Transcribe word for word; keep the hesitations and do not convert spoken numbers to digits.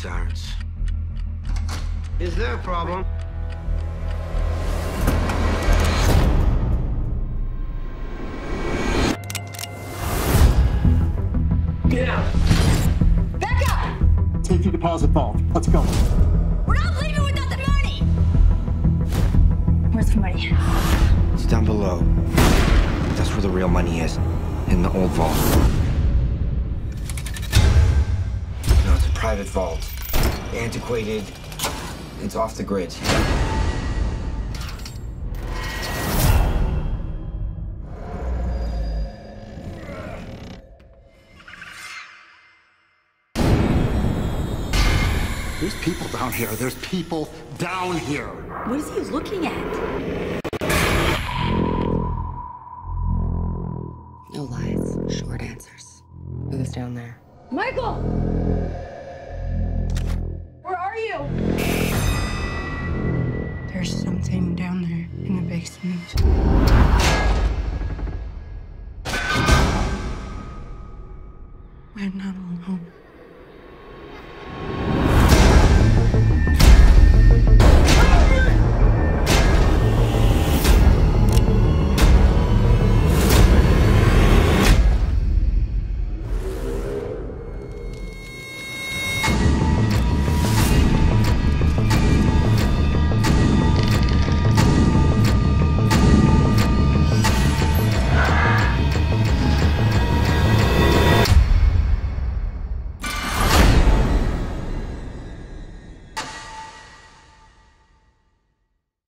sirens. Is there a problem? Get out! Back up! Safety deposit vault. Let's go. We're not leaving without the money! Where's the money? It's down below. That's where the real money is. In the old vault. No, it's a private vault. Antiquated. It's off the grid. There's people down here. There's people down here. What is he looking at? No lies, short answers. Who's down there? Michael! Where are you? There's something down there in the basement.